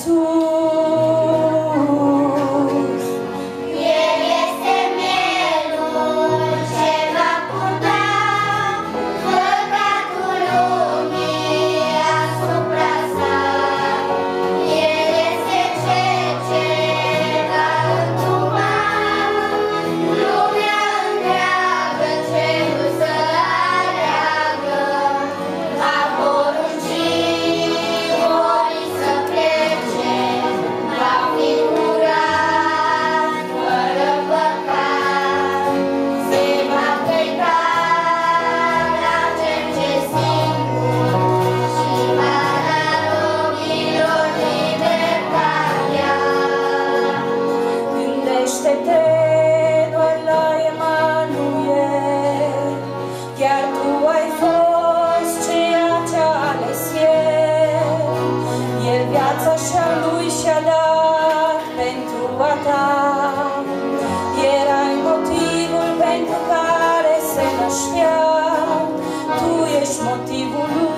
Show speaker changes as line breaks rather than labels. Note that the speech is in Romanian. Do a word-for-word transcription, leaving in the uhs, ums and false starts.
Iisus.
El este mielul ce va purta păcatul lumii asupra sa. El este cel ce va întuma lumea întreagă, cerul să aleagă. Va porunci orii să plece, va fi curat, fără păcat. Se va pleca la cel ce singur și va da robilor libertatea.
Gândește-te doar la Emanuel, chiar tu ai fost ceea ce a ales El. El viața și-a Lui și-a dat pentru a ta. Erai motivul pentru care se năștea, tu ești motivul Lui.